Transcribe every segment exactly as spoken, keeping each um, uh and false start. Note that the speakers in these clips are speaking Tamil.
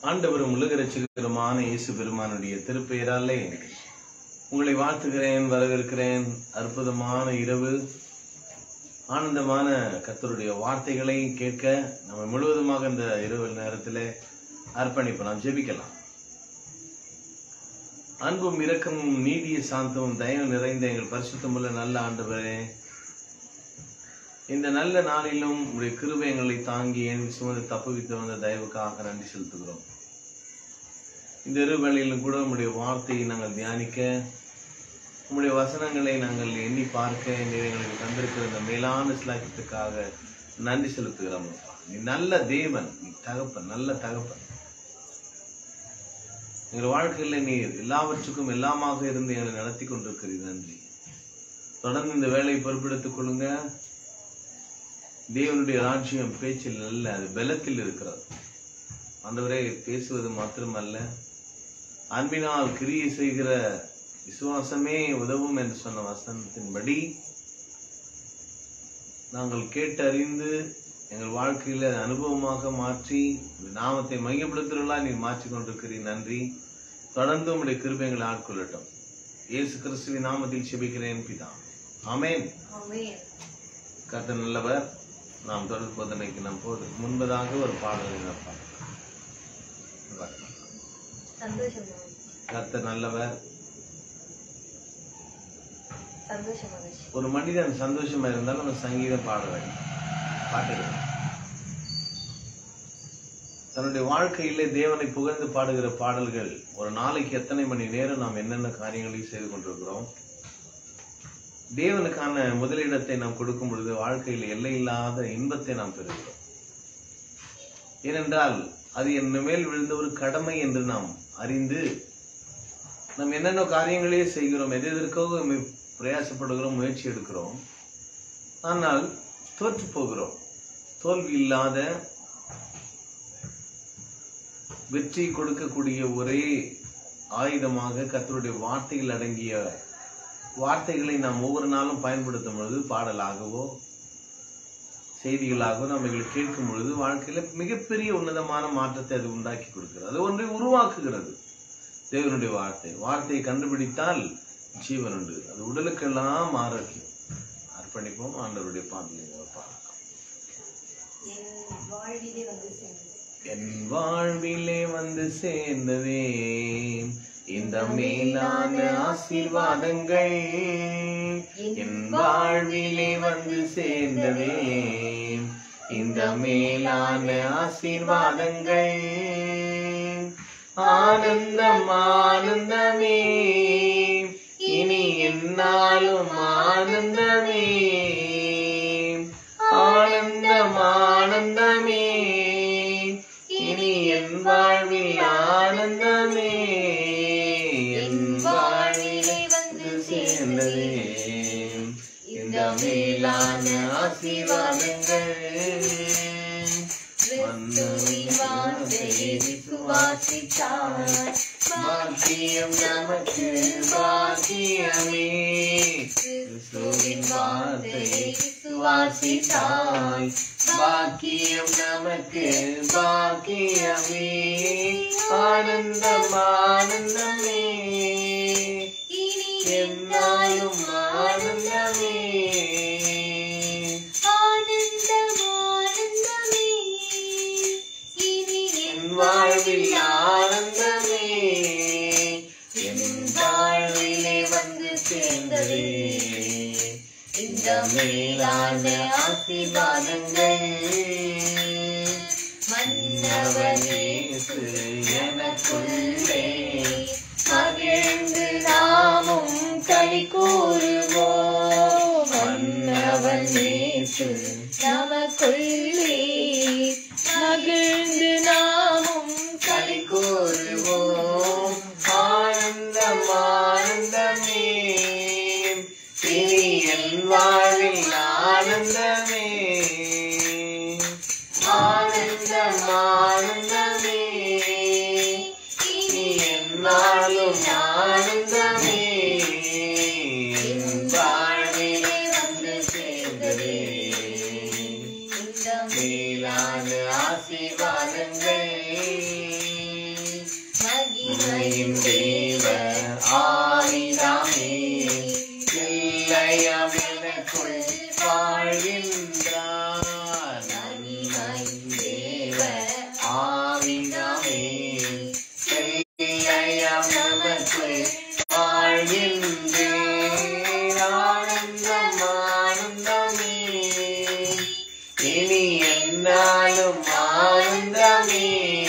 ஆண்டவரும் உலக இரட்சகருமான இயேசு பெருமானுடைய திருப்பெயராலே உங்களை வாழ்த்துகிறேன், வரவேற்கிறேன். அற்புதமான இரவு, ஆனந்தமான கர்த்தருடைய வார்த்தைகளை கேட்க நம்ம முழுவதுமாக இந்த இரவு நேரத்தில் அர்ப்பணிப்போம். நாம் ஜெபிக்கலாம். அன்பும் இரக்கமும் நீடிய சாந்தமும் தயவு நிறைந்த எங்கள் பரிசுத்தமுள்ள நல்ல ஆண்டவரே, இந்த நல்ல நாளிலும் உங்களுடைய கிருபை எங்களை தாங்கி என் சுமந்து தப்புவித்து வந்த தயவுக்காக நன்றி செலுத்துகிறோம். இந்த இரு வேளையிலும் கூட உங்களுடைய வார்த்தையை நாங்கள் தியானிக்க, உங்களுடைய வசனங்களை நாங்கள் எண்ணி பார்க்க எங்களுக்கு தந்திருக்கிற இந்த மேலான சிலாக்கியத்துக்காக நன்றி செலுத்துகிறோம். நீ நல்ல தேவன், நீ தகப்பன், நல்ல தகப்பன். எங்கள் வாழ்க்கையில் நீர் எல்லாவற்றுக்கும் எல்லாமாக இருந்து எங்களை நடத்தி கொண்டிருக்கிறீர். நன்றி. தொடர்ந்து இந்த வேலையை பொறுப்பெடுத்துக் கொள்ளுங்க. தேவனுடைய ராஜ்யம் பேச்சில் அல்ல, அது பலத்தில் இருக்கிறது. ஆண்டவரே, பேசுவது மாத்திரமல்ல, அன்பினால் கிரியை செய்கிற விசுவாசமே உதவும் என்று சொன்ன வசனத்தின்படி நாங்கள் கேட்டறிந்து எங்கள் வாழ்க்கையில அனுபவமாக மாற்றி நாமத்தை மையப்படுத்துகிறா நீர் மாற்றிக் கொண்டிருக்கிறீர். நன்றி. தொடர்ந்து உங்களுடைய கிருபை எங்களை ஆட்கொள்ளட்டும். இயேசு கிறிஸ்துவின் நாமத்தில் செபிக்கிறேன் பிதா, ஆமென். கர்த்தர் நல்லவர். நாம் தொடர் போதனைக்கு நாம் போவதற்கு முன்பதாக ஒரு பாடலை கர்த்தர் நல்லவர். ஒரு மனிதன் சந்தோஷமா இருந்தாலும் அவன் சங்கீதம் பாட வேண்டும், பாட்டுகள். தன்னுடைய வாழ்க்கையிலே தேவனை புகழ்ந்து பாடுகிற பாடல்கள். ஒரு நாளைக்கு எத்தனை மணி நேரம் நாம் என்னென்ன காரியங்களையும் செய்து கொண்டிருக்கிறோம். தேவனுக்கான முதலிடத்தை நாம் கொடுக்கும் பொழுது வாழ்க்கையில் எல்லையில்லாத இன்பத்தை நாம் பெறுகிறோம். ஏனென்றால் அது என் மேல் விழுந்த ஒரு கடமை என்று நாம் அறிந்து நாம் என்னென்ன காரியங்களே செய்கிறோம், எது எதற்காக பிரயாசப்படுகிறோம், முயற்சி எடுக்கிறோம். ஆனால் தோற்று போகிறோம். தோல்வி இல்லாத வெற்றி கொடுக்கக்கூடிய ஒரே ஆயுதமாக கர்த்தருடைய வார்த்தைகள் அடங்கிய வார்த்தைகளை நாம் ஒவ்வொரு நாளும் பயன்படுத்தும் பொழுது, பாடலாகவோ செய்திகளாகவோ நம்ம எங்களை கேட்கும் பொழுது வாழ்க்கையில மிகப்பெரிய உன்னதமான மாற்றத்தை அது உண்டாக்கி கொடுக்கிறது. அது ஒன்றை உருவாக்குகிறது. தேவனுடைய வார்த்தை வார்த்தையை கண்டுபிடித்தால் ஜீவன் உண்டு. அது உடலுக்கெல்லாம் ஆரோக்கியம். அர்ப்பணிப்போம். ஆண்டவருடைய பாடலை பார்க்கலாம். என் வாழ்விலே வந்து சேர்ந்ததே இந்த மேலான ஆசீர்வாதங்கள், என் வாழ்விலே வந்து சேர்ந்ததே இந்த மேலான ஆசீர்வாதங்கள். ஆனந்தம் ஆனந்தமே, இனி என்னாலும் ஆனந்தமே. ஆனந்தம் ஆனந்தமே, இனி என் வாழ்வில் ஆனந்தமே. என் வாழ்விலே வந்து சேர்ந்ததே இந்த மேலான ஆசீர்வாதங்கள். மன்னரின் வார்த்தையை விசுவாசித்தால் பாக்கியம் நமக்கு பாக்கியமே. கிறிஸ்துவின் வார்த்தையை விசுவாசித்தால் பாக்கியம் நமக்கு பாக்கியமே. ஆனந்தம் ஆனந்தமே, என்னாலும் ஆனந்தமே. வாழ்வில் ஆனந்தமே, என் வாழ்விலே வந்து சேர்ந்ததே இந்த மேலான ஆசீர்வாதங்கள். மன்னவனே எனக்குள்ளே மகிழ்ந்து நாமும் களி கூறுவோம். மன்னவனே நமக்குள்ளே மகிழ்ந்து நாமும் களி கூறுவோம். ஆனந்தம் ஆனந்தமே, இனி என் வாழ்வில் ஆனந்தமே. ஆனந்தம் ஆனந்தமே, இனி என் உண்மையின் தேவ ஆவிதாமே எல்லையாம் எனக்குள் வாழ்கின்றார். நன்மையின் தேவ ஆவிதாமே எல்லையாம் எனக்குள் வாழ்கின்றேன். ஆனந்தம் ஆனந்தமே இனி என்னாலும் ஆனந்தமே.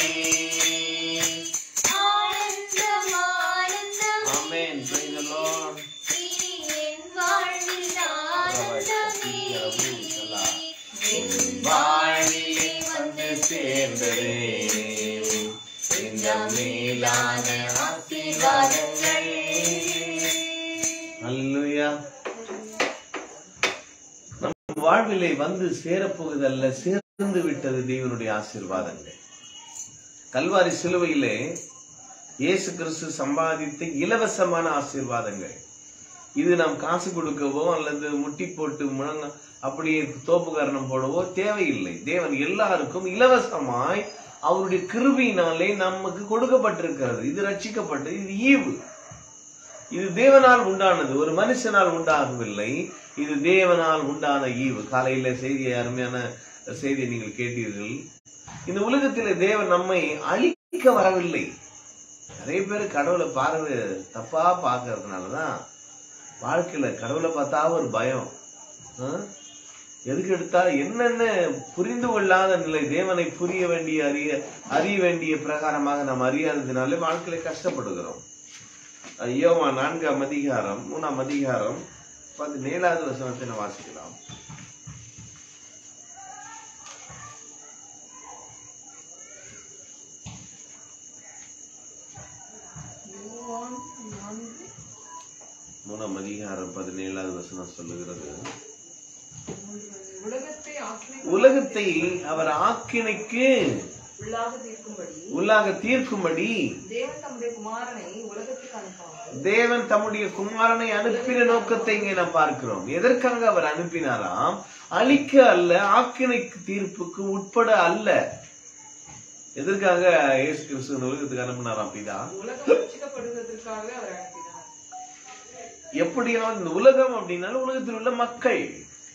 வாழ்விலே வந்து சேர்ந்ததே இந்த மேலான ஆசீர்வாதங்கள். அல்லேலூயா. நம் வாழ்விலே வந்து சேரப்போவதல்ல, சேர்ந்து விட்டது தேவனுடைய ஆசீர்வாதங்கள். கல்வாரி சிலுவையிலே இயேசு கிறிஸ்து சம்பாதித்த இலவசமான ஆசீர்வாதங்கள். இது நாம் காசு கொடுக்கவோ அல்லது முட்டி போட்டு முழங்க அப்படியே தோப்பு காரணம் போடவோ தேவையில்லை. தேவன் எல்லாருக்கும் இலவசமாய் அவருடைய கிருபையினாலே நமக்கு கொடுக்கப்பட்டிருக்கிறது. இது ரட்சிக்கப்பட்டது. இது ஈவு. இது தேவனால் உண்டானது, ஒரு மனுஷனால் உண்டாகவில்லை. இது தேவனால் உண்டான ஈவு. காலையில செய்தியை, அருமையான செய்தியை நீங்கள் கேட்டீர்கள். இந்த உலகத்திலே தேவன் நம்மை அழிக்க வரவில்லை. நிறைய பேர் கடவுளை பார்வை தப்பா பார்க்கறதுனாலதான் வாழ்க்கையில கடவுளை பார்த்தா ஒரு பயம். எதுக்கு எடுத்தா என்னென்ன புரிந்து கொள்ளாத நிலை. தேவனை புரிய வேண்டிய அறிய அறிய வேண்டிய பிரகாரமாக நாம் அறியாததுனாலே வாழ்க்கையில கஷ்டப்படுகிறோம். யோவா நான்காம் அதிகாரம் மூணாம் அதிகாரம் பதினேழாவது வசனத்தை நாம் வாசிக்கலாம். மூணாம் அதிகாரம் பதினேழாவது வசனம் சொல்லுகிறது, உலகத்தை அவர் ஆக்கினைக்கு உள்ளாக தீர்க்கும்படி தேவன் தம்முடைய குமாரனை அனுப்பின நோக்கத்தை இங்கே நாம் பார்க்கிறோம். எதற்காக அவர் அனுப்பினாராம்? அழிக்க அல்ல, ஆக்கினைக்கு தீர்ப்புக்கு உட்பட அல்ல. எதற்காக இயேசு கிறிஸ்து உலகத்துக்கு அனுப்பினாராம்? பிதா எப்படியாவது இந்த உலகம் அப்படின்னாலும் உலகத்தில் உள்ள மக்கள்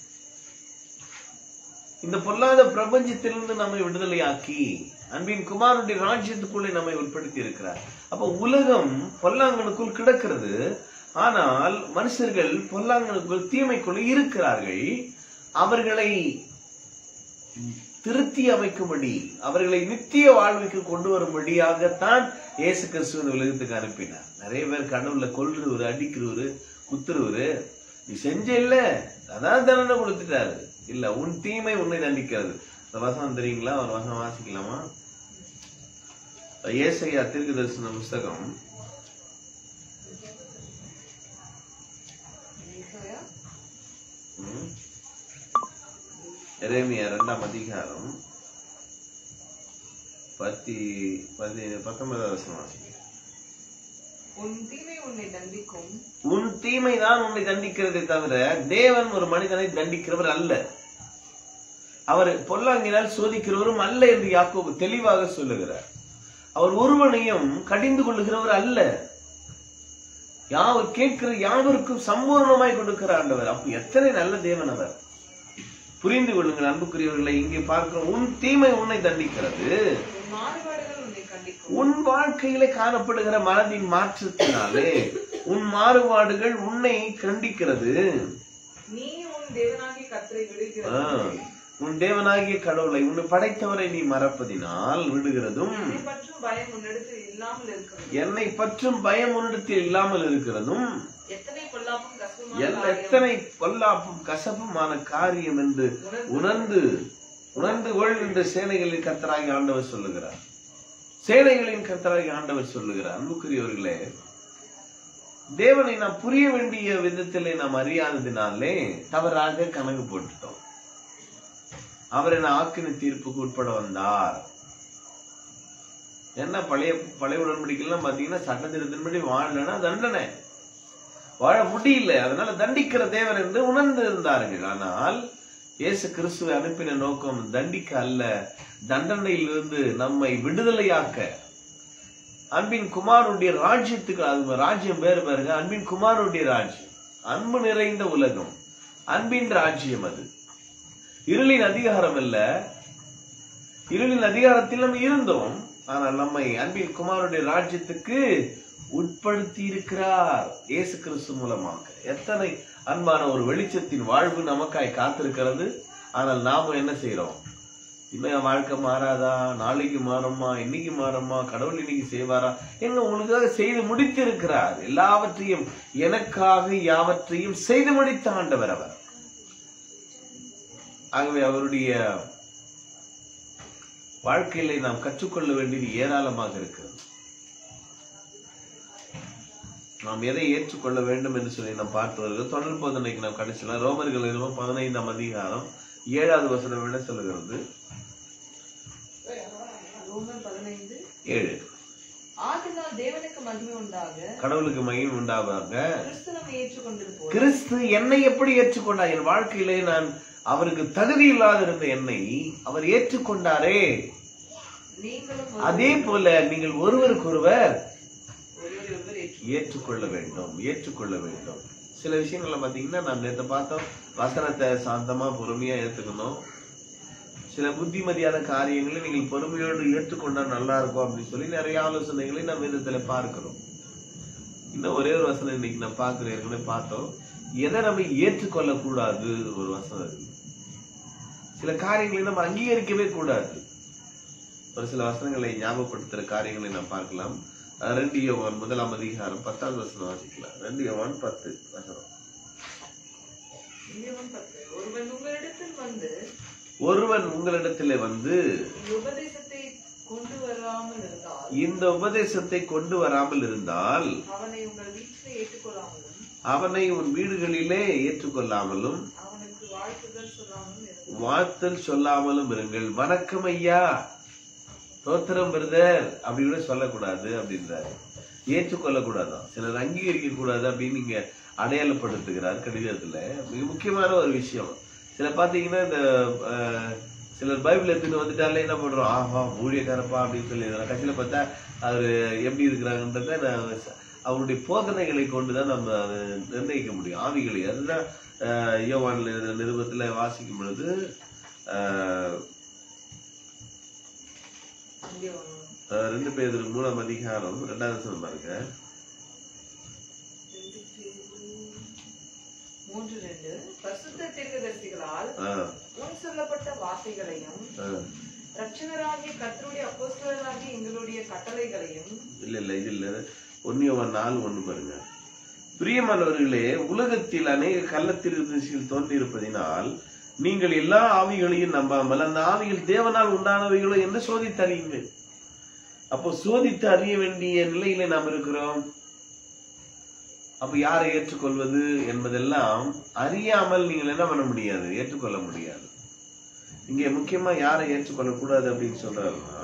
இந்த பொல்லாத பிரபஞ்சத்திலிருந்து நம்மை விடுதலையாக்கி அன்பின் குமாரனுடைய ராஜ்யத்துக்குள்ளே நம்மை உட்படுத்தி இருக்கிறார். அப்ப உலகம் பொல்லாங்கனுக்குள் கிடக்கிறது. ஆனால் மனுஷர்கள் பொல்லாங்கனுக்குள் தீமைக்குள்ளே இருக்கிறார்கள். அவர்களை திருத்தி அமைக்கும்படி, அவர்களை நித்திய வாழ்வுக்கு கொண்டு வரும்படியாகத்தான் இயேசு கிறிஸ்து இந்த உலகத்துக்கு அனுப்பினார். நிறைய பேர் கடவுளை கொல்றவரு, அடிக்கிறவரு, குத்துறவரு. நீ செஞ்ச இல்ல, அதான் தண்டனை கொடுத்துட்டாரு. இல்ல, உன் தீமை உன்னை தண்டிக்கிறது. அந்த வசனம் தெரியுங்களா? ஒரு வசனம் வாசிக்கலாமா? ஏசாயா தீர்க்கதரிசன புஸ்தகம் எரேமியா இரண்டாம் அதிகாரம் பத்தி பதி பத்தொன்பதாவது வசனம் வாசிக்க. உன் தீமை தான் உன்னை தண்டிக்கிறதை தவிர தேவன் ஒரு மனிதனை தண்டிக்கிறவர் அல்ல. அவர் பொல்லாங்கினால் சோதிக்கிறவரும் அல்ல என்று யாக்கோபு தெளிவாக சொல்லுகிறார். அவர் ஒருவனையும் கடிந்து கொள்ளுகிறவர் அல்ல. யாவர் கேட்கிற யாவருக்கும் சம்பூர்ணமாய் கொடுக்கிற ஆண்டவர். அப்ப எத்தனை நல்ல தேவன் அவர். புரிந்து கொள்ளுங்கள் அன்புக்குரியவர்களை. இங்கே பார்க்கிறோம், உன் தீமை உன்னை தண்டிக்கிறது. உன் வாழ்க்கையிலே காணப்படுகிற மனதின் மாற்றத்தினாலே உன் மாறுபாடுகள் உன்னை கண்டிக்கிறது. உன் தேவனாகிய கடவுளை, உன்னை படைத்தவரை நீ மறப்பதினால் விடுகிறதும், என்னை பற்றும் பயம் உன்னிடத்தில் இல்லாமல் இருக்கிறதும் எத்தனை பொல்லாப்பும் கசப்புமான காரியம் என்று உணர்ந்து உணர்ந்து கொள் என்று சேனைகளின் கர்த்தராகிய ஆண்டவர் சொல்லுகிறார். சேனைகளின் கர்த்தராகிய ஆண்டவர் சொல்லுகிறார். அன்புக்குரியவர்களே, தேவனை நாம் புரிய வேண்டிய விதத்திலே நாம் அறியாததினாலே தவறாக கணக்கு போட்டுட்டோம். அவர் என்ன ஆக்கின தீர்ப்புக்கு உட்பட வந்தார். என்ன பழைய பழைய உடன்படிக்கைலாம் பாத்தீங்கன்னா சட்டத்திட்டத்தின்படி வாழலன்னா தண்டனை, வாழ முடியல, அதனால தண்டிக்கிற தேவன் என்று உணர்ந்து இருந்தார்கள். ஆனால் இயேசு கிறிஸ்துவை அனுப்பின நோக்கம் தண்டிக்க அல்ல, தண்டனையிலிருந்து நம்மை விடுதலையாக்க. அன்பின் குமாரனுடைய ராஜ்யத்துக்கு, அது ராஜ்யம் வேறு பாருங்க, அன்பின் குமாரனுடைய ராஜ்யம், அன்பு நிறைந்த உலகம், அன்பின் ராஜ்யம். அது இருளின் அதிகாரம் அல்ல. இருளின் அதிகாரத்தில் நம்ம இருந்தோம், ஆனால் நம்மை அன்பின் குமாரனுடைய ராஜ்யத்துக்கு உட்படுத்தி இருக்கிறார் இயேசு கிறிஸ்து மூலமாக. எத்தனை அன்பான ஒரு வெளிச்சத்தின் வாழ்வு நமக்காய் காத்திருக்கிறது. ஆனால் நாம என்ன செய்யறோம்? இன்னும் வாழ்க்கை மாறாதா, நாளைக்கு மாறுமா, இன்னைக்கு மாறுமா, கடவுள் இன்னைக்கு செய்வாரா? எங்க உங்களுக்காக செய்து முடித்திருக்கிறார். எல்லாவற்றையும் எனக்காக யாவற்றையும் செய்து முடித்த ஆண்டவர் அவர். ஆகவே அவருடைய வாழ்க்கையில நாம் கற்றுக்கொள்ள வேண்டியது ஏராளமாக இருக்கிறது. நாம் எதை ஏற்றுக்கொள்ள வேண்டும் என்று சொல்லி நாம் பார்த்து வருகிறோம். தொடர் போதனைக்கு நாம் கடைசியில் ரோமர்கள் பதினைந்தாம் அதிகாரம் ஏழாவது வசனம் என்ன சொல்லுகிறது? ஏழு. கடவுளுக்கு மகிமை உண்டாக கிறிஸ்து என்னை எப்படி ஏற்றுக்கொண்டார்? என் வாழ்க்கையிலே நான் அவருக்கு தகுதி இல்லாத இருந்த என்னை அவர் ஏற்றுக்கொண்டாரே, அதே போல நீங்கள் ஒருவருக்கொருவர் ஏற்றுக்கொள்ள வேண்டும் ஏற்றுக்கொள்ள வேண்டும். சில விஷயங்கள்ல பாத்தீங்கன்னா நாம் நேற்று பார்த்தோம், வசனத்தை சாந்தமா பொறுமையா ஏத்துக்கணும். சில புத்திமதியான காரியங்களை நீங்கள் பொறுமையோடு ஏற்றுக்கொண்டா நல்லா இருக்கும் அப்படின்னு சொல்லி நிறைய ஆலோசனைகளை நம்ம விதத்துல பார்க்கிறோம். இன்னும் ஒரே ஒரு வசனம் இன்னைக்கு நான் பார்க்கிறேன், ஏற்கனவே பார்த்தோம், எதை நம்ம ஏற்றுக்கொள்ள கூடாது. ஒரு வசனம் இருக்கு, சில காரியங்களை நம்ம அங்கீகரிக்கவே கூடாது. ஒரு சில வசனங்களை ஞாபகப்படுத்துற காரியங்களை நாம் பார்க்கலாம். ரெண்டு யோவான் முதலாம் அதிகாரம் பத்தாவது வசனம் வாசிக்கலாம். ரெண்டு யோவான் பத்து வசனம். ஒருவன் உங்களிடத்தில் வந்து ஒருவன் உங்களிடத்திலே வந்து இந்த உபதேசத்தை கொண்டு வராமல் இருந்தால் அவனை உன் வீடுகளிலே ஏற்றுக்கொள்ளாமலும் வாழ்த்தல் சொல்லாமலும் இருங்கள். வணக்கம் ஐயா, தோத்திரம் பிரதர் அப்படி கூட சொல்லக்கூடாது அப்படின்றாரு. ஏற்றுக்கொள்ள கூடாதான், சிலர் அங்கீகரிக்க கூடாது அப்படின்னு நீங்க அடையாளப்படுத்துகிறார் கடிதத்துல. மிக முக்கியமான ஒரு விஷயம். சில பாத்தீங்கன்னா இந்த சிலர் பைபிள் எடுத்துட்டு வந்துட்டாலே என்ன பண்றோம், ஆஹா ஊழியக்காரப்பா அப்படின்னு சொல்லி கட்சியில பார்த்தா அவரு எப்படி இருக்கிறாங்கன்றத அவருடைய போதனைகளை கொண்டுதான் நம்ம நிர்ணயிக்க முடியும், ஆவிகளை. அதுதான் யோவான் நிருபத்துல வாசிக்கும் பொழுது ரெண்டு பேர் மூணாம் அதிகாரம் ரெண்டாவது வசனம் பாருங்க. சொல்லப்பட்ட வார்த்தைகளையும் ரட்சகராகிய கர்த்தருடைய அப்போஸ்தலராகிய எங்களுடைய கட்டளைகளையும் இல்ல இல்ல இது இல்ல ஒன்னியவன் நாலு ஒண்ணு பாருங்க. பிரியமானவர்களே, உலகத்தில் அநேக கள்ளத்தீர்க்கதரிசிகள் தோன்றியிருப்பதினால் நீங்கள் எல்லா ஆவிகளையும் நம்பாமல் அந்த ஆவிகள் தேவனால் உண்டானவைகளோ என்று சோதித்து அறியுங்கள். அப்போ சோதித்து அறிய வேண்டிய நிலையில நாம் இருக்கிறோம். அப்ப யாரை ஏற்றுக்கொள்வது என்பதெல்லாம் அறியாமல் நீங்கள் என்ன பண்ண முடியாது, ஏற்றுக்கொள்ள முடியாது. இங்க முக்கியமா யாரை ஏற்றுக்கொள்ள கூடாது அப்படின்னு சொல்றாருன்னா,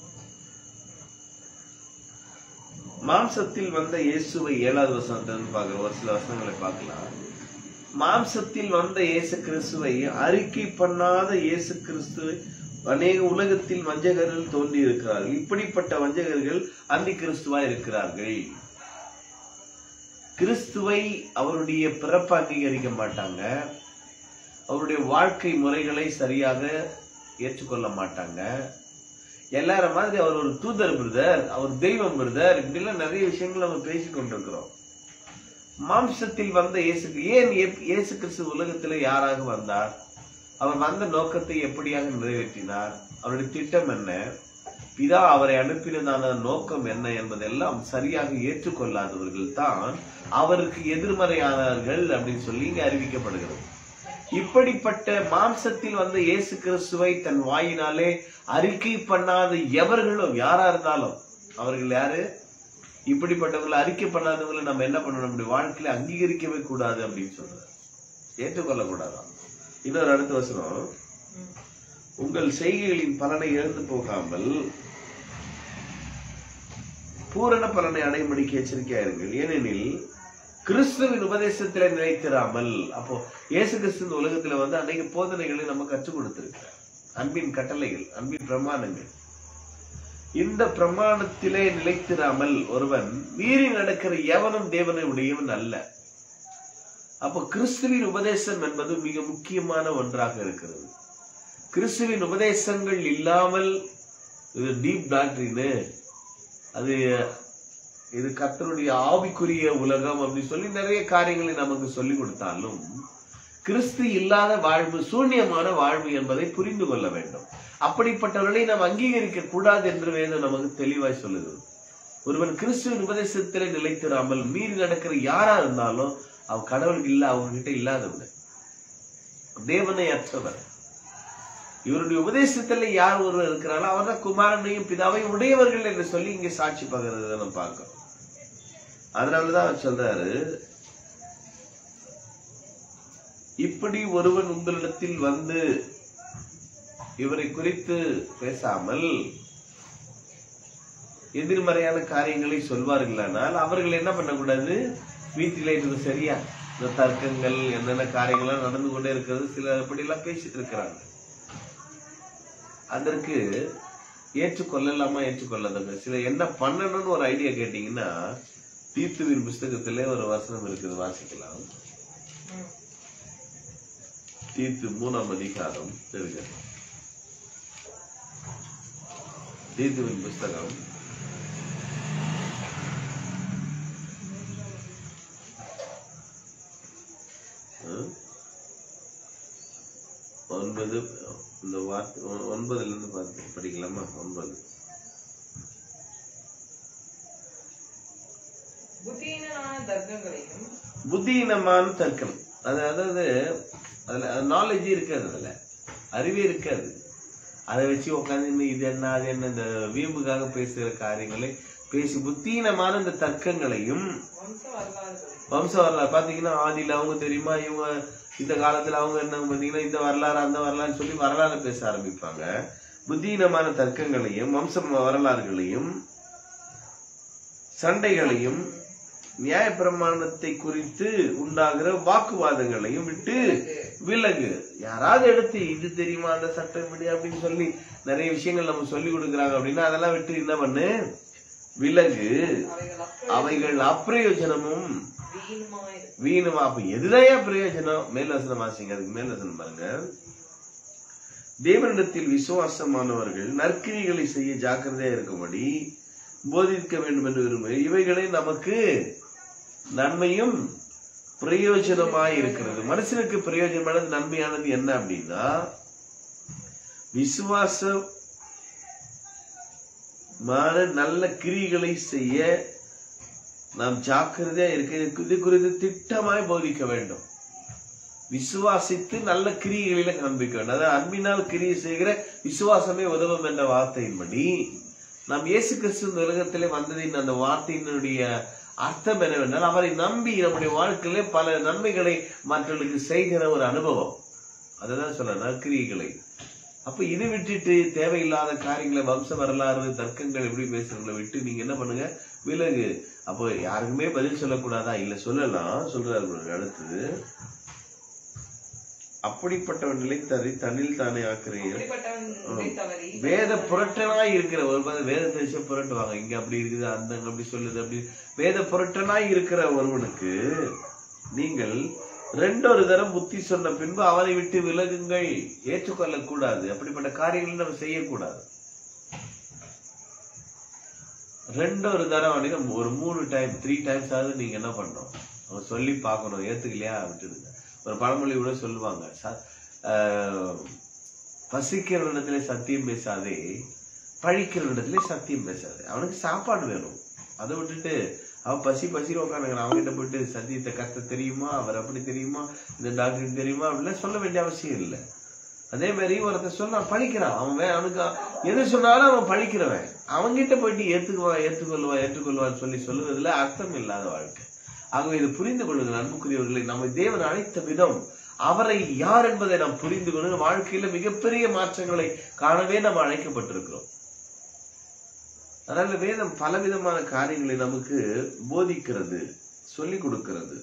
மாம்சத்தில் வந்த இயேசுவை ஏழாவது வசனத்திலிருந்து பார்க்கிறோம். ஒரு சில வசனங்களை பார்க்கலாம். மாம்சத்தில் வந்த இயேசு கிறிஸ்துவை அறிக்கை பண்ணாத இயேசு கிறிஸ்துவை அநேக உலகத்தில் வஞ்சகர்கள் தோன்றி இருக்கிறார்கள். இப்படிப்பட்ட வஞ்சகர்கள் அந்தி கிறிஸ்துவா இருக்கிறார்கள். கிறிஸ்துவை அவருடைய பிறப்பு அங்கீகரிக்க மாட்டாங்க, அவருடைய வாழ்க்கை முறைகளை சரியாக ஏற்றுக்கொள்ள மாட்டாங்க. எல்லார மாதிரி அவர் ஒரு தூதர் பிரதர், அவர் தெய்வம் பிரதர், இப்படிலாம் நிறைய விஷயங்கள் நம்ம பேசிக் கொண்டிருக்கிறோம். மாம்சத்தில் வந்த இயேசு, ஏன் இயேசு கிறிஸ்து உலகத்துல யாராக வந்தார், அவர் வந்த நோக்கத்தை எப்படியாக நிறைவேற்றினார், அவருடைய திட்டம் என்ன, பிதா அவரை அனுப்பினதான நோக்கம் என்ன என்பதெல்லாம் சரியாக ஏற்றுக்கொள்ளாதவர்கள் தான் அவருக்கு எதிர்மறையானவர்கள் அப்படின்னு சொல்லி இங்க அறிவிக்கப்படுகிறது. இப்படிப்பட்ட மாம்சத்தில் வந்த இயேசு கிறிஸ்துவை தன் வாயினாலே அறிக்கை பண்ணாத எவர்களும் யாரா இருந்தாலும் அவர்கள் யாரு, இப்படிப்பட்டவர்களை அறிக்கை பண்ணாதவங்களை நம்ம என்ன பண்ணணும், நம்முடைய வாழ்க்கையில அங்கீகரிக்கவே கூடாது அப்படின்னு சொல்றாரு, ஏற்றுக்கொள்ள கூடாதான். இன்னொரு அடுத்த வசனம், உங்கள் செய்கைகளின் பலனை இழந்து போகாமல் பூரண பலனை அடையும்படிக்கு எச்சரிக்கையாயிருங்கள். ஏனெனில் கிறிஸ்துவின் உபதேசத்தில நிலைத்திராமல், அப்போ இயேசு கிறிஸ்து இந்த உலகத்துல வந்து அநேக போதனைகளை நம்ம கற்றுக் கொடுத்திருக்கிறார், அன்பின் கட்டளைகள், அன்பின் பிரமாணங்கள். இந்த பிரமாணத்திலே நிலைத்திராமல் ஒருவன் மீறி நடக்கிற எவனும் தேவனை உடையவன் அல்ல. அப்ப கிறிஸ்துவின் உபதேசம் என்பது மிக முக்கியமான ஒன்றாக இருக்கிறது. கிறிஸ்துவின் உபதேசங்கள் இல்லாமல் இது டீப் டாக்டரின், அது இது கர்த்தருடைய ஆவிக்குரிய உலகம் அப்படின்னு சொல்லி நிறைய காரியங்களை நமக்கு சொல்லிக் கொடுத்தாலும் கிறிஸ்து இல்லாத வாழ்வு சூன்யமான வாழ்வு என்பதை புரிந்து கொள்ள வேண்டும். அப்படிப்பட்டவர்களை நாம் அங்கீகரிக்க கூடாது என்று வேதம் நமக்கு தெளிவாய் சொல்லுகிறது. ஒருவன் கிறிஸ்துவின் உபதேசத்திலே நிலைத்திராமல் மீறி நடக்கிற யாரா இருந்தாலும் அவன் கடவுளுக்கு இல்ல, அவங்க கிட்ட இல்லாதவங்க, தேவனை அற்றவர். இவருடைய உபதேசத்துல யார் ஒருவர் இருக்கிறாரோ அவர் தான் குமாரனையும் பிதாவையும் உடையவர்கள் என்று சொல்லி இங்க சாட்சி பகிர்றத நம்ம பார்க்கிறோம். அதனாலதான் அவர் சொல்றாரு, இப்படி ஒருவன் உங்களிடத்தில் வந்து இவரை குறித்து பேசாமல் எதிர்மறையான காரியங்களை சொல்வார்களானால் அவர்கள் என்ன பண்ணக்கூடாது, வீட்டில இது சரியா இந்த தர்க்கங்கள் என்னென்ன காரியங்கள்லாம் நடந்து கொண்டே இருக்கிறது, சில அப்படி எல்லாம் பேசிட்டு இருக்கிறாங்க. அதற்கு ஏற்றுக்கொள்ளலாமா ஏற்றுக்கொள்ளாதவங்க சில என்ன பண்ணணும்னு ஒரு ஐடியா கேட்டீங்கன்னா தீத்துவின் புஸ்தகத்திலே ஒரு வசனம் இருக்குது, வாசிக்கலாம். தீத்து மூணாம் அதிகாரம் இருக்கு. தீத்துவின் புஸ்தகம் ஒன்பது, இந்த வார்த்தை ஒன்பதுல இருந்து பார்த்து படிக்கலாமா? ஒன்பது. புத்தியினமான தர்க்கம், அதாவது அதுல நாலேஜ் இருக்காது, அதுல அறிவே இருக்காது. அதை வச்சு உட்காந்து இது என்ன அது என்ன இந்த வீம்புக்காக பேசுகிற காரியங்களை பேசி புத்தீனமான இந்த தர்க்கங்களையும் வம்ச வரலாறு பாத்தீங்கன்னா ஆதியில அவங்க தெரியுமா, இவங்க இந்த காலத்துல அவங்க என்ன பாத்தீங்கன்னா இந்த வரலாறு அந்த வரலாறு சொல்லி வரலாறு பேச ஆரம்பிப்பாங்க. புத்தீனமான தர்க்கங்களையும் வம்ச வரலாறுகளையும் சண்டைகளையும் நியாய பிரமாணத்தை குறித்து உண்டாகிற வாக்குவாதங்களையும் விட்டு விலகு. யாராவது எடுத்து இது தெரியுமா அந்த சட்டம் படி அப்படின்னு சொல்லி நிறைய விஷயங்கள் நம்ம சொல்லி கொடுக்குறாங்க அப்படின்னா அதெல்லாம் விட்டு என்ன பண்ணு, விலகு. அவைகள் அப்பிரயோஜனமும் வீணுமா. அப்ப எதுதான் பிரயோஜனம்? மேல்வசனம் வாசிங்க, அதுக்கு மேல்வசனம் பாருங்க. தேவனிடத்தில் விசுவாசமானவர்கள் நற்கிரிகளை செய்ய ஜாக்கிரதையா இருக்கும்படி போதிக்க வேண்டும் என்று விரும்பு. இவைகளே நமக்கு நன்மையும் பிரயோஜனமாய் இருக்கிறது. மனுஷனுக்கு பிரயோஜனமானது நன்மையானது என்ன அப்படின்னா, விசுவாசமான நல்ல கிரிகளை செய்ய நாம் ஜாக்கிரதையா இருக்க, இது குறித்து திட்டமாய் போதிக்க வேண்டும். விசுவாசித்து நல்ல கிரியைகளில காண்பிக்க வேண்டும். அதாவது அன்பினால் கிரியை செய்கிற விசுவாசமே உதவும் என்ற வார்த்தையின்படி நாம் இயேசு கிறிஸ்து உலகத்திலே வந்ததின் அந்த வார்த்தையினுடைய அர்த்தம் என்னவென்றால் அவரை நம்பி நம்முடைய வாழ்க்கையிலே பல நன்மைகளை மற்றவர்களுக்கு செய்கிற ஒரு அனுபவம். அதான் சொல்ற நற்கிரியைகளை. அப்ப இதை விட்டுட்டு தேவையில்லாத காரியங்களை வம்ச வரலாறு தர்க்கங்கள் எப்படி பேசுறவங்களை விட்டு நீங்க என்ன பண்ணுங்க, விலகு. அப்போ யாருக்குமே பதில் சொல்லக்கூடாதா? இல்ல, சொல்லலாம். சொல்றாரு அடுத்தது, அப்படிப்பட்டவன் நிலைத்தறி தன்னில் தானே ஆக்குறீங்க. வேத புரட்டனாய் இருக்கிற ஒரு வேதத்தை வச்சு புரட்டுவாங்க, இங்க அப்படி இருக்குது அந்த அப்படி சொல்லுது அப்படி. வேத புரட்டனாய் இருக்கிற ஒருவனுக்கு நீங்கள் ரெண்டொரு தரம் புத்தி சொன்ன பின்பு அவனை விட்டு விலகுங்கள். ஏற்றுக்கொள்ள கூடாது, அப்படிப்பட்ட காரியங்கள் நம்ம செய்யக்கூடாது. ரெண்டொரு தரம் அப்படின்னா ஒரு மூணு டைம் த்ரீ டைம்ஸ் ஆகுது நீங்க என்ன பண்ணணும், அவங்க சொல்லி பார்க்கணும். ஏத்துக்கலையா விட்டுடுங்க. ஒரு பழமொழி கூட சொல்லுவாங்க, பசிக்கிற இடத்துல சத்தியம் பேசாதே, பழிக்கிற இடத்துல சத்தியம் பேசாதே. அவனுக்கு சாப்பாடு வேணும், அதை விட்டுட்டு அவன் பசி பசியில் உட்காந்துக்கிறான். அவங்ககிட்ட போயிட்டு சத்தியத்தை கத்த தெரியுமா, அவர் அப்படி தெரியுமா, இந்த டாக்டருக்கு தெரியுமா அப்படிலாம் சொல்ல வேண்டிய அவசியம் இல்லை. அதே மாதிரி ஒருத்தர் சொன்னா பழிக்கிறான், அவன் அவனுக்கு எது சொன்னாலும் அவன் பழிக்கிறவன். அவன்கிட்ட போயிட்டு ஏத்துக்குவான் ஏற்றுக்கொள்வான் ஏற்றுக்கொள்வான்னு சொல்லி சொல்லுவதில் அர்த்தம் இல்லாத வாழ்க்கை. ஆகவே இது புரிந்து கொள்ளுங்கள் அன்புக்குரியவர்களை. நம்ம தேவன் அழைத்த விதம், அவரை யார் என்பதை நாம் புரிந்து கொண்டு வாழ்க்கையில மிகப்பெரிய மாற்றங்களை காணவே நாம் அழைக்கப்பட்டிருக்கிறோம். அதனால வேதம் பலவிதமான காரியங்களை நமக்கு போதிக்கிறது, சொல்லிக் கொடுக்கிறது.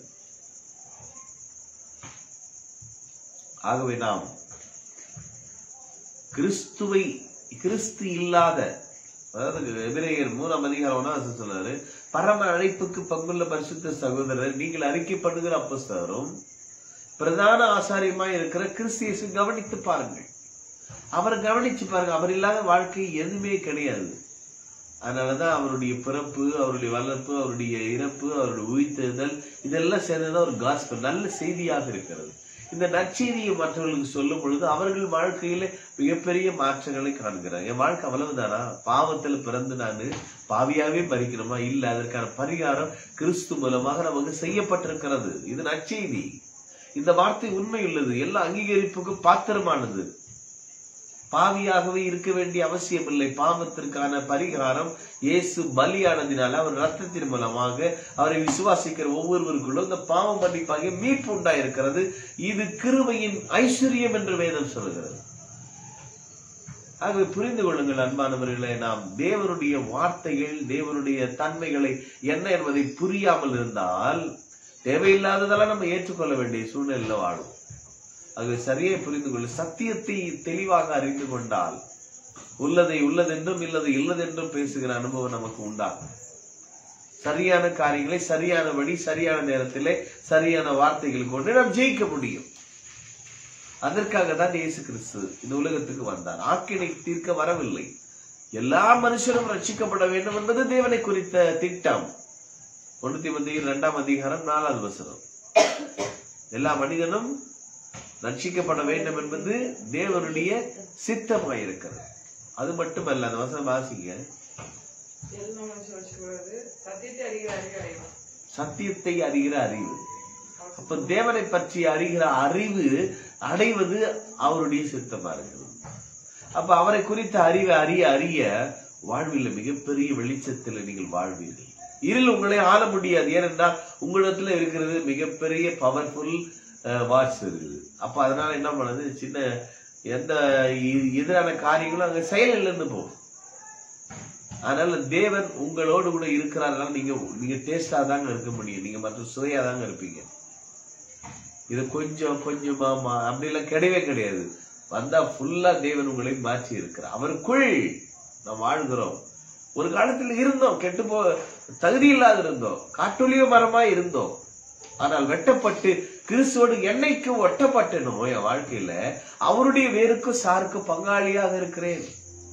ஆகவே நாம் கிறிஸ்துவை கிறிஸ்து இல்லாத அதாவது எபிரேயர் மூணாம் அதிகாரம் ஒன்றாவது சொல்றாரு, பரம அழைப்புக்கு பங்குள்ள பரிசுத்த சகோதரர், நீங்கள் அறிக்கைப்படுகிற அப்போஸ்தலரும் பிரதான ஆசாரியமாய் இருக்கிற கிறிஸ்து இயேசு கவனித்து பாருங்கள். அவரை கவனிச்சு பாருங்க. அவர் இல்லாத வாழ்க்கை எதுவுமே கிடையாது. அதனாலதான் அவருடைய பிறப்பு, அவருடைய வளர்ப்பு, அவருடைய இறப்பு, அவருடைய உயிர்த்தெழுதல் இதெல்லாம் சேர்ந்ததான் ஒரு காஸ்பல், நல்ல செய்தியாக இருக்கிறது. இந்த நற்செய்தியை மற்றவர்களுக்கு சொல்லும் பொழுது அவர்கள் வாழ்க்கையில மிகப்பெரிய மாற்றங்களை காண்கிறார். என் வாழ்க்கை அவ்வளவுதானா? பாவத்துல பிறந்து நானு பாவியாவே பறிக்கணுமா? இல்ல, அதற்கான பரிகாரம் கிறிஸ்து மூலமாக நமக்கு செய்யப்பட்டிருக்கிறது. இது நற்செய்தி. இந்த வார்த்தை உண்மை உள்ளது, எல்லா அங்கீகரிப்புக்கும் பாத்திரமானது. பாவியாகவே இருக்க வேண்டிய அவசியம் இல்லை. பாவத்திற்கான பரிகாரம் இயேசு பலியானதினால அவர் ரத்தத்தின் மூலமாக அவரை விசுவாசிக்கிற ஒவ்வொருவருக்குள்ளும் இந்த பாவம் மன்னிப்பாக மீட்பு உண்டாயிருக்கிறது. இது கிருபையின் ஐஸ்வர்யம் என்று வேதம் சொல்கிறது. ஆகவே புரிந்து கொள்ளுங்கள் அன்பானவர்களே, நாம் தேவனுடைய வார்த்தைகள், தேவனுடைய தன்மைகளை என்ன என்பதை புரியாமல் இருந்தால் தேவையில்லாததெல்லாம் நம்ம ஏற்றுக்கொள்ள வேண்டிய சூழ்நிலையில வாழும். அது சரியை புரிந்து கொள்ள, சத்தியத்தை தெளிவாக அறிந்து கொண்டால் உள்ளதை உள்ளதென்றும் இல்லதை இல்லதென்றும் பேசுகிற அனுபவம் நமக்கு உண்டாகும். சரியான காரியங்களை சரியானபடி சரியான நேரத்திலே சரியான வார்த்தைகள் கொண்டு நாம் ஜெயிக்க முடியும். அதற்காக தான் இயேசு கிறிஸ்து இந்த உலகத்துக்கு வந்தார். ஆக்கினை தீர்க்க வரவில்லை. எல்லா மனுஷரும் ரட்சிக்கப்பட வேண்டும் என்பது தேவனை குறித்த திட்டம். ஒன்று தீமோத்தேயு இரண்டாம் அதிகாரம் நாலாவது வசனம். எல்லா மனிதனும் ரட்சிக்கப்பட வேண்டும் என்பது தேவனுடைய சித்தமாயிருக்கிறது. அது மட்டுமல்ல, அந்த வசனம் வாசிங்க. சத்தியத்தை அறிகிற அறிவு. அப்ப தேவனை பற்றி அறிகிற அறிவு அடைவது அவருடைய சித்தமா இருக்கிறது. அப்ப அவரை குறித்த அறிவை அறிய அறிய வாழ்வில் மிகப்பெரிய வெளிச்சத்தில் நீங்கள் வாழ்வீர்கள். இருள் உங்களை ஆள முடியாது. ஏனென்றால் உங்களிடத்துல இருக்கிறது மிகப்பெரிய பவர்ஃபுல் வாட்ஸ் இருக்குது. அப்ப அதனால என்ன பண்ணுது, சின்ன எந்த எதிரான காரியங்களும் அங்க செயல் இருந்து போகும். அதனால தேவன் உங்களோடு கூட இருக்கிறாருனால நீங்க நீங்க டேஸ்டா தாங்க இருக்க முடியும். நீங்க மற்ற சுவையா தாங்க இருப்பீங்க. இது கொஞ்சம் கொஞ்சமா அப்படி எல்லாம் கிடையவே கிடையாது. வந்தா ஃபுல்லா தேவன் உங்களை மாற்றி இருக்கிறார். அவருக்குள் நாம் வாழ்கிறோம். ஒரு காலத்தில் இருந்தோம், கெட்டு போ தகுதி இல்லாத இருந்தோம், காட்டொலிய மரமாய் இருந்தோம். ஆனால் வெட்டப்பட்டு கிறிஸ்துவோடு என்னைக்கு ஒட்டப்பட்டனோ என் வாழ்க்கையில அவருடைய வேருக்கு சாருக்கு பங்காளியாக இருக்கிறேன்.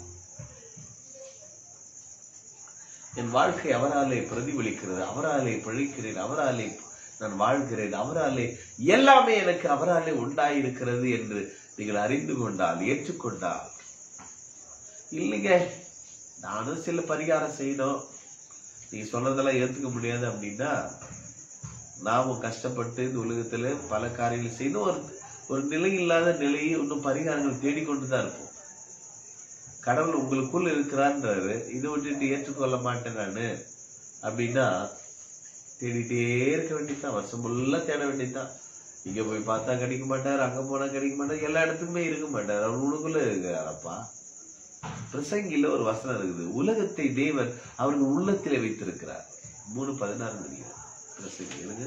என் வாழ்க்கை அவராலே பிரதிபலிக்கிறது, அவராலே பிழைக்கிறேன், அவராலே நான் வாழ்கிறேன், அவராலே எல்லாமே எனக்கு அவராலே உண்டாயிருக்கிறது என்று நீங்கள் அறிந்து கொண்டால், ஏற்றுக்கொண்டால், இல்லைங்க நானும் சில பரிகாரம் செய்யணும், நீங்க சொல்றதெல்லாம் ஏத்துக்க முடியாது அப்படின்னா நாமும் கஷ்டப்பட்டு இந்த உலகத்துல பல காரியங்கள் செய்து ஒரு ஒரு நிலை இல்லாத நிலையை இன்னும் பரிகாரங்கள் தேடிக்கொண்டுதான் இருப்போம். கடவுள் உங்களுக்குள் இருக்கிறான்றாரு, இதை விட்டுட்டு ஏற்றுக்கொள்ள மாட்டேன் நானு அப்படின்னா தேடிட்டே இருக்க வேண்டியதுதான். வருஷம் ஃபுல்லா தேட வேண்டியதுதான். இங்க போய் பார்த்தா கிடைக்க மாட்டார், அங்க போனா கிடைக்க மாட்டார், எல்லா இடத்துக்குமே இருக்க மாட்டார். அவர் உனக்குள்ள இருக்கிறாரப்பா. பிரசங்கில ஒரு வசனம் இருக்குது, உலகத்தை தேவன் அவர்கள் உள்ளத்திலே வைத்திருக்கிறார். மூணு பதினாறு நினைக்கிறேன் பிரசங்கிலுங்க.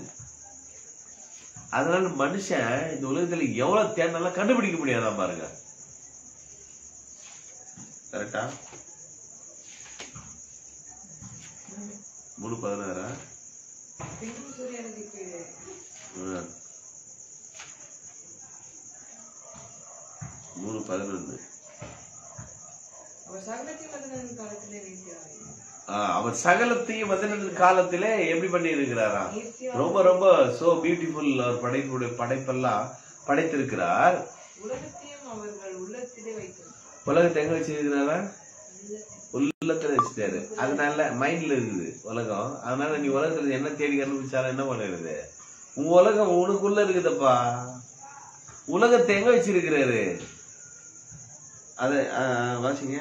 அதனால மனுஷன் இந்த உலகத்துல எவ்வளவு தேடினாலும் கண்டுபிடிக்க முடியாதான் பாருங்க. கரெக்டா? மூணு பதினாறா? மூணு பதினொன்னு. அவர் சகலத்தையும் பதினெட்டு காலத்திலே எப்படி பண்ணி இருக்கிறாரா? ரொம்ப ரொம்ப சோ பியூட்டிஃபுல். அவர் படைப்புடைய படைப்பெல்லாம் படைத்திருக்கிறார். உலகத்தை எங்க வச்சிருக்கிறாரா? உள்ளத்துல வச்சுட்டாரு. அதனால மைண்ட்ல இருக்குது உலகம். அதனால நீ உலகத்துல என்ன தேடி கண்டுபிடிச்சாலும் என்ன பண்ணுறது? உன் உலகம் உனக்குள்ள இருக்குதப்பா. உலகத்தை எங்க வச்சிருக்கிறாரு? அத வாசிங்க.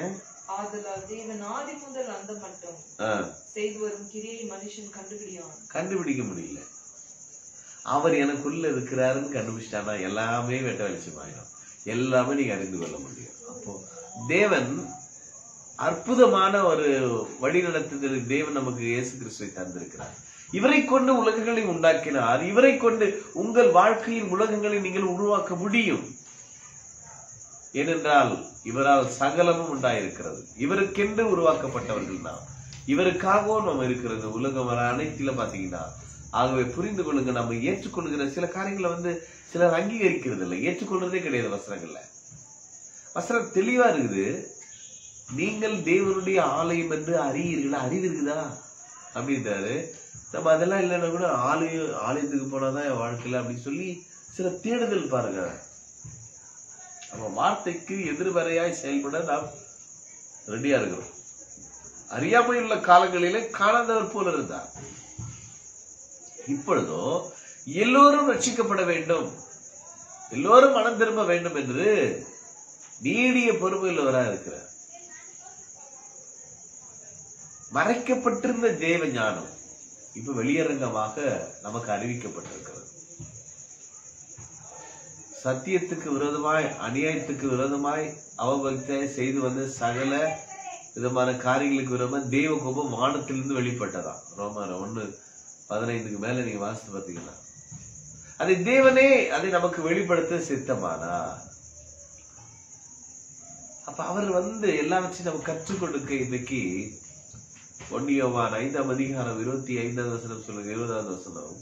கண்டுபிடிக்க முடியல. அவர் எனக்குள்ள இருக்கிறாருன்னு கண்டுபிடிச்சிட்டானா எல்லாமே வெட்ட வெளிச்சமாயிடும், எல்லாமே நீங்க அறிந்து கொள்ள முடியும். அப்போ தேவன் அற்புதமான ஒரு வழி நடத்துதல் தேவன் நமக்கு இயேசு கிறிஸ்துவை தந்திருக்கிறார். இவரை கொண்டு உலகங்களை உண்டாக்கினார். இவரை கொண்டு உங்கள் வாழ்க்கையின் உலகங்களை நீங்கள் உருவாக்க முடியும். ஏனென்றால் இவரால் சகலமும் உண்டாயிருக்கிறது. இவருக்கென்று உருவாக்கப்பட்டவர்கள் தான். இவருக்காகவும் நம்ம இருக்கிறது. உலகம் வர அனைத்தில பாத்தீங்கன்னா, ஆகவே புரிந்து கொள்ளுங்க, நம்ம ஏற்றுக்கொள்கிற சில காரியங்களை வந்து சிலர் அங்கீகரிக்கிறது இல்லை, ஏற்றுக்கொள்றதே கிடையாது. வசனங்கள்ல வசனம் தெளிவா இருக்குது. நீங்கள் தேவனுடைய ஆலயம் என்று அறியீர்களா? அறிவு இருக்குதா அப்படின்றாரு. நம்ம அதெல்லாம் இல்லைன்னா கூட ஆலய ஆலயத்துக்கு போனாதான் என் வாழ்க்கையில அப்படின்னு சொல்லி சில தேடுதல் பாருங்க. நம்ம வார்த்தைக்கு எதிர்வரையாய் செயல்பட நாம் ரெடியா இருக்கிறோம். அறியாமல் உள்ள காலங்களிலே காணாதவர் போல இருந்தார். இப்பொழுதோ எல்லோரும் ரட்சிக்கப்பட வேண்டும், எல்லோரும் மனம் திரும்ப வேண்டும் என்று நீடிய பொறுமையுள்ளவராக இருக்கிறார். மறைக்கப்பட்டிருந்த தேவ ஞானம் இப்ப வெளியரங்கமாக நமக்கு அறிவிக்கப்பட்டிருக்கிறது. சத்தியத்துக்கு விரோதமாய், அநியாயத்துக்கு விரோதமாய் அவபக்தியை செய்து வந்த சகல விதமான காரியங்களுக்கு விரோதமாக தேவ கோபம் வானத்திலிருந்து வெளிப்பட்டதா. ரோமர் ஒண்ணு பதினைந்துக்கு மேல நீங்க வாசித்து பார்த்தீங்கன்னா, அதை தேவனே அதை நமக்கு வெளிப்படுத்த சித்தமானா. அப்ப அவர் வந்து எல்லாவற்றையும் நம்ம கற்றுக் கொடுக்க இன்னைக்கு ஒன்னியோவான் ஐந்தாம் அதிகாரம் இருபத்தி ஐந்தாவது வசனம் சொல்லுங்க, இருபதாவது வசனம்.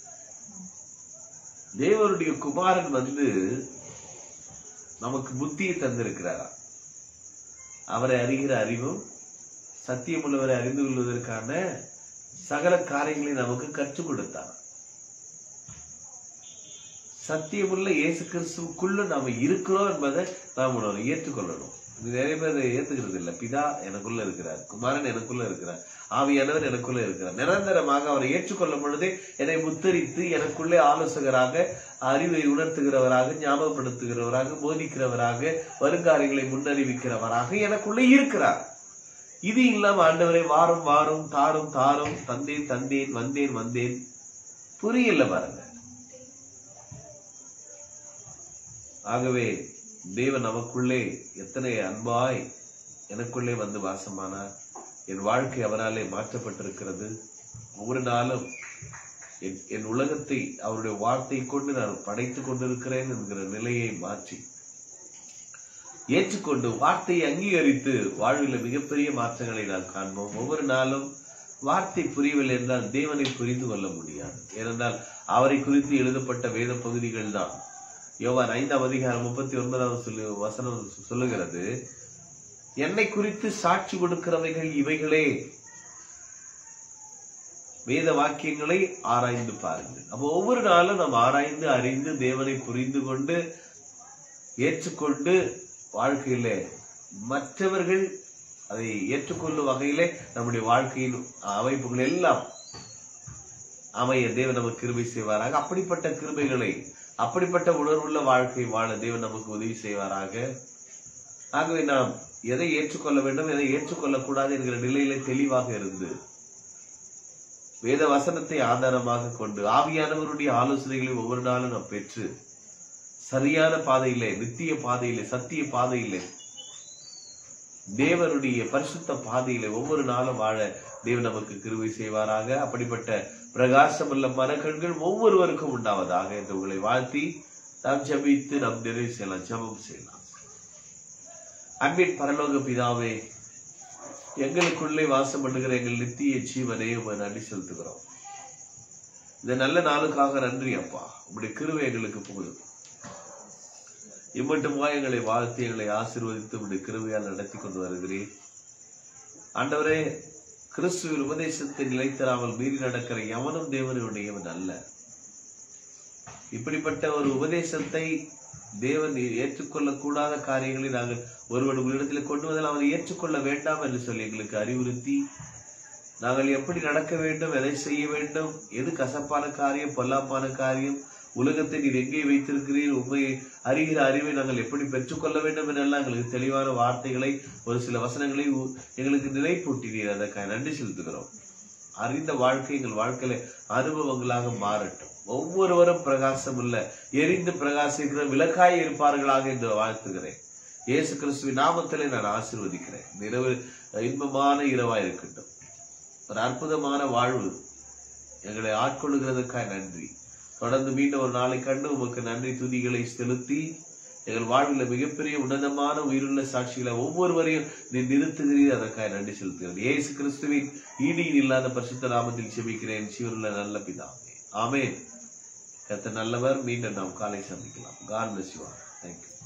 தேவனுடைய குமாரன் வந்து நமக்கு புத்தியை தந்திருக்கிறாரா. அவரை அறிகிற அறிவும் சத்தியம் உள்ளவரை அறிந்து கொள்வதற்கான சகல காரியங்களை நமக்கு கற்றுக் கொடுத்தார். சத்தியமுள்ள இயேசு கிறிஸ்துவுக்குள்ள நாம இருக்கிறோம் என்பதை நாம் உணர ஏற்றுக்கொள்ளணும். இது நிறைய பேர் ஏத்துக்கிறது இல்லை. பிதா எனக்குள்ள இருக்கிறார், குமாரன் எனக்குள்ள இருக்கிறார், ஆவியானவர் எனக்குள்ள இருக்கிறார். நிரந்தரமாக அவரை ஏற்றுக்கொள்ளும் பொழுதே என்னை முத்தரித்து எனக்குள்ளே ஆலோசகராக, அறிவை உணர்த்துகிறவராக, ஞாபகப்படுத்துகிறவராக, போதிக்கிறவராக, வருங்காரியங்களை முன்னறிவிக்கிறவராக எனக்குள்ளே இருக்கிறார். இது இல்லாம ஆண்டவரை வாரும் வாரும் தாரும் தாரும் தந்தேன் தந்தேன் வந்தேன் வந்தேன் புரியல பாருங்க. ஆகவே தேவன் நமக்குள்ளே எத்தனை அன்பாய் எனக்குள்ளே வந்து வாசமானார். என் வாழ்க்கை அவராலே மாற்றப்பட்டிருக்கிறது. ஒவ்வொரு நாளும் என் உலகத்தை அவருடைய வார்த்தை கொண்டு நான் படைத்துக் கொண்டிருக்கிறேன் என்கிற நிலையை மாற்றி ஏற்றுக்கொண்டு வார்த்தையை அங்கீகரித்து வாழ்வில் மிகப்பெரிய மாற்றங்களை நாம் காண்போம். ஒவ்வொரு நாளும் வார்த்தை புரியவில்லை என்றால் தேவனை புரிந்து கொள்ள முடியாது. ஏனென்றால் அவரை குறித்து எழுதப்பட்ட வேத பகுதிகள் தான். யோவான் ஐந்தாம் அதிகாரம் முப்பத்தி ஒன்பதாவது சொல்லு வசனம் சொல்லுகிறது, என்னை குறித்து சாட்சி கொடுக்கிறவைகள் இவைகளே, வேத வாக்கியங்களை ஆராய்ந்து பாருங்கள். அப்போ ஒவ்வொரு நாளும் நாம் ஆராய்ந்து அறிந்து தேவனை புரிந்து கொண்டு ஏற்றுக்கொண்டு வாழ்க்கையிலே மற்றவர்கள் அதை ஏற்றுக்கொள்ளும் வகையிலே நம்முடைய வாழ்க்கையின் அமைப்புகள் எல்லாம் அமைய தேவன் நமக்கு கிருபை செய்வாராக. அப்படிப்பட்ட கிருபைகளை, அப்படிப்பட்ட உணர்வுள்ள வாழ்க்கை வாழ தேவன் நமக்கு உதவி செய்வாராக. ஆகவே நாம் எதை ஏற்றுக்கொள்ள வேண்டும், எதை ஏற்றுக்கொள்ளக்கூடாது என்கிற நிலையிலே தெளிவாக இருந்து வேத வசனத்தை ஆதாரமாக கொண்டு ஆவியானவருடைய ஆலோசனைகளை ஒவ்வொரு நாளும் நாம் பெற்று சரியான பாதையிலே, நித்திய பாதையிலே, சத்திய பாதையிலே, தேவனுடைய பரிசுத்த பாதையிலே ஒவ்வொரு நாளும் வாழ தேவன் நமக்கு கிருபை செய்வாராக. அப்படிப்பட்ட பிரகாசமுள்ள மனக்கண்கள் ஒவ்வொருவருக்கும் உண்டாவதாக என்று உங்களை வாழ்த்தி நாம் ஜெபித்து நாம் நிறைவு செய்யலாம். ஜெபம் செய்யலாம். அன்பின் பரலோக பிதாவே, எங்களுக்குள்ளே வாசம் பண்ணுகிற எங்கள் நித்திய ஜீவனை உமக்கு நன்றி செலுத்துகிறோம். இந்த நல்ல நாளுக்காக நன்றி அப்பா. உங்களுடைய கிருபை எங்களுக்கு போதும். இம்மட்டுமா எங்களை வாழ்த்தி எங்களை ஆசீர்வதித்து உங்களுடைய கிருபையால் நடத்தி கொண்டு வருகிறேன். ஆண்டவரே, கிறிஸ்துவின் உபதேசத்தை நிலைத்தராமல் மீறி நடக்கிற எவனும் தேவனுடையவன் அல்ல. இப்படிப்பட்ட ஒரு உபதேசத்தை தேவன் ஏற்றுக்கொள்ளக்கூடாத காரியங்களை நாங்கள் ஒருவன் உங்களிடத்தில் கொண்டு வந்தால் அவனை ஏற்றுக்கொள்ள வேண்டாம் என்று சொல்லி எங்களுக்கு அறிவுறுத்தி, நாங்கள் எப்படி நடக்க வேண்டும், எதை செய்ய வேண்டும், எது கசப்பான காரியம், பொல்லாப்பான காரியம், உலகத்தை நீர் எங்கே வைத்திருக்கிறீர், உண்மை அறிகிற அறிவை நாங்கள் எப்படி பெற்றுக்கொள்ள வேண்டும் என்றெல்லாம் எங்களுக்கு தெளிவான வார்த்தைகளை, ஒரு சில வசனங்களை எங்களுக்கு நினைப்பூட்டினீர். அதற்காக நன்றி செலுத்துகிறோம். அறிந்த வாழ்க்கை எங்கள் வாழ்க்கையில அனுபவங்களாக மாறட்டும். ஒவ்வொருவரும் பிரகாசம் உள்ள எரிந்து பிரகாசிக்கிற விளக்காய் இருப்பார்களாக என்று வாழ்த்துகிறேன். இயேசு கிறிஸ்துவின் நாமத்திலே நான் ஆசீர்வதிக்கிறேன். இரவு இன்பமான இரவாய் இருக்கட்டும். ஒரு அற்புதமான வாழ்வு எங்களை ஆட்கொள்ளுகிறதுக்காக நன்றி. தொடர்ந்து மீண்டும் ஒரு நாளை கண்டு உமக்கு நன்றி துதிகளை செலுத்தி எங்கள் வாழ்வில் மிகப்பெரிய உன்னதமான உயிருள்ள சாட்சிகளை ஒவ்வொருவரையும் நீ நிறுத்துகிறீர், அதற்காக நன்றி செலுத்துகிறேன். இயேசு கிறிஸ்துவின் ஈடியில் இல்லாத பரிசுத்த நாமத்தில் செபிக்கிறேன் ஜீவனுள்ள நல்ல பிதாவே, ஆமென். கர்த்தர் நல்லவர். மீண்டும் நாம் காலை சந்திக்கலாம். God bless you all. Thank you.